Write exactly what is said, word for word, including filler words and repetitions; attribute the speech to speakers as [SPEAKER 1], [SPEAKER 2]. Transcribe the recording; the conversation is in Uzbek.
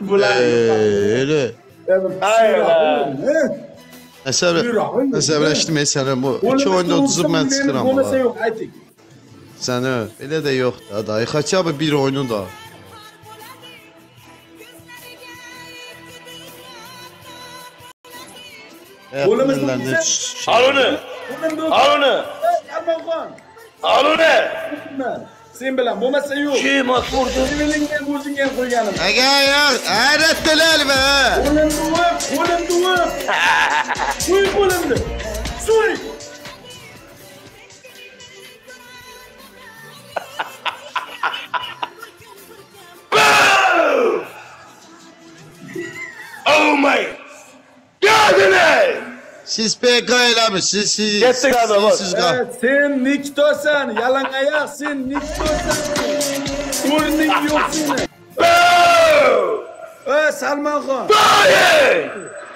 [SPEAKER 1] Öyle. Əsəbləşdim sənə bu. İki oyunda uduzub mən çıxıram.
[SPEAKER 2] Olmasa yok Aytik.
[SPEAKER 1] Səni elə də yox da dayı. Xaça bu bir oyunu da.
[SPEAKER 2] Golümüz bu.
[SPEAKER 3] Al onu. Al onu.
[SPEAKER 2] Ermanxon.
[SPEAKER 3] Al onu.
[SPEAKER 2] Sen bilen bo'lmasa yo'q.
[SPEAKER 3] Kim vurdu?
[SPEAKER 2] Sevilingen o'zingga qo'yganim.
[SPEAKER 1] Aga yo'q, hayratdalar be.
[SPEAKER 2] Qo'lim duv, qo'lim duv. Suy qo'limni. Suy.
[SPEAKER 3] Oh my God!
[SPEAKER 1] Siz P K eləmi? Siz siz.
[SPEAKER 3] Getdik abi bak.
[SPEAKER 2] Evet, sen Niktosan, yalan ayak sen Niktosan. O'rning yo'q senin.
[SPEAKER 3] Oh!
[SPEAKER 2] Ey Salman Xon.
[SPEAKER 3] Hayır!